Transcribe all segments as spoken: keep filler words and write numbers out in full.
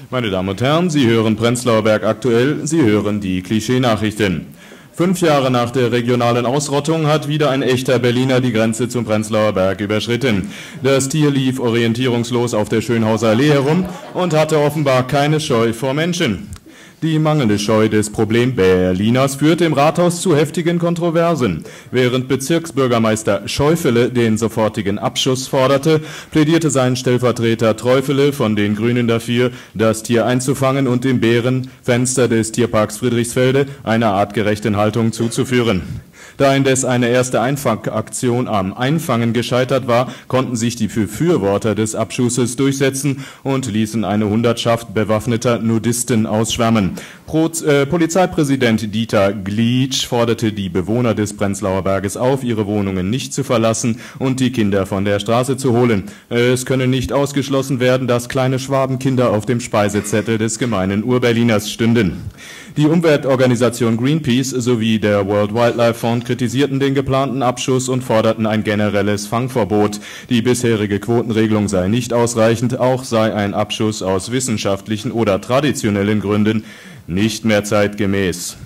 Meine Damen und Herren, Sie hören Prenzlauer Berg aktuell, Sie hören die Klischee-Nachrichten. Fünf Jahre nach der regionalen Ausrottung hat wieder ein echter Berliner die Grenze zum Prenzlauer Berg überschritten. Das Tier lief orientierungslos auf der Schönhauser Allee herum und hatte offenbar keine Scheu vor Menschen. Die mangelnde Scheu des Problem-Berliners führte im Rathaus zu heftigen Kontroversen. Während Bezirksbürgermeister Schäufele den sofortigen Abschuss forderte, plädierte sein Stellvertreter Träufele von den Grünen dafür, das Tier einzufangen und dem Bärenfenster des Tierparks Friedrichsfelde eine artgerechten Haltung zuzuführen. Da indes eine erste Einfangaktion am Einfangen gescheitert war, konnten sich die Befürworter des Abschusses durchsetzen und ließen eine Hundertschaft bewaffneter Nudisten ausschwärmen. Pro, äh, Polizeipräsident Dieter Glitsch forderte die Bewohner des Prenzlauer Berges auf, ihre Wohnungen nicht zu verlassen und die Kinder von der Straße zu holen. Es könne nicht ausgeschlossen werden, dass kleine Schwabenkinder auf dem Speisezettel des gemeinen Urberliners stünden. Die Umweltorganisation Greenpeace sowie der World Wildlife Fund kritisierten den geplanten Abschuss und forderten ein generelles Fangverbot. Die bisherige Quotenregelung sei nicht ausreichend, auch sei ein Abschuss aus wissenschaftlichen oder traditionellen Gründen nicht mehr zeitgemäß.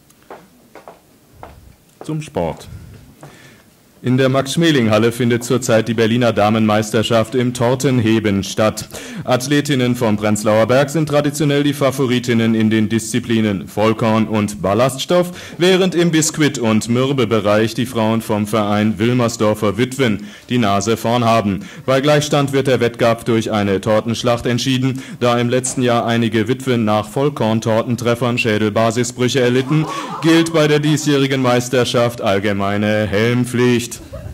Zum Sport. In der Max-Schmeling-Halle findet zurzeit die Berliner Damenmeisterschaft im Tortenheben statt. Athletinnen vom Prenzlauer Berg sind traditionell die Favoritinnen in den Disziplinen Vollkorn und Ballaststoff, während im Biskuit- und Mürbebereich die Frauen vom Verein Wilmersdorfer Witwen die Nase vorn haben. Bei Gleichstand wird der Wettkampf durch eine Tortenschlacht entschieden, da im letzten Jahr einige Witwen nach Vollkorntortentreffern Schädelbasisbrüche erlitten, gilt bei der diesjährigen Meisterschaft allgemeine Helmpflicht.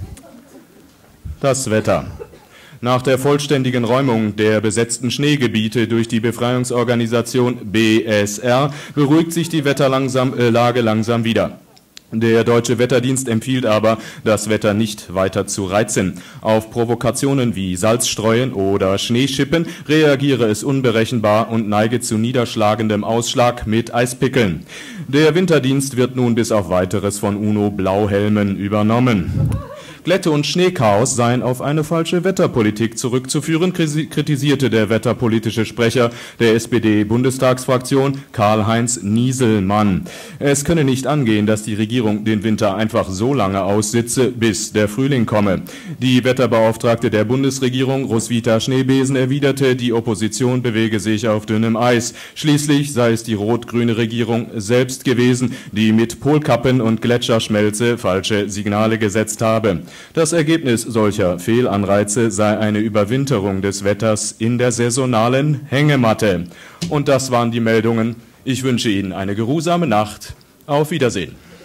Das Wetter. Nach der vollständigen Räumung der besetzten Schneegebiete durch die Befreiungsorganisation B S R beruhigt sich die Wetterlage langsam wieder. Der Deutsche Wetterdienst empfiehlt aber, das Wetter nicht weiter zu reizen. Auf Provokationen wie Salzstreuen oder Schneeschippen reagiere es unberechenbar und neige zu niederschlagendem Ausschlag mit Eispickeln. Der Winterdienst wird nun bis auf Weiteres von UNO Blauhelmen übernommen. Glätte und Schneechaos seien auf eine falsche Wetterpolitik zurückzuführen, kritisierte der wetterpolitische Sprecher der S P D-Bundestagsfraktion Karl-Heinz Nieselmann. Es könne nicht angehen, dass die Regierung den Winter einfach so lange aussitze, bis der Frühling komme. Die Wetterbeauftragte der Bundesregierung, Roswitha Schneebesen, erwiderte, die Opposition bewege sich auf dünnem Eis. Schließlich sei es die rot-grüne Regierung selbst gewesen, die mit Polkappen und Gletscherschmelze falsche Signale gesetzt habe. Das Ergebnis solcher Fehlanreize sei eine Überwinterung des Wetters in der saisonalen Hängematte. Und das waren die Meldungen. Ich wünsche Ihnen eine geruhsame Nacht. Auf Wiedersehen.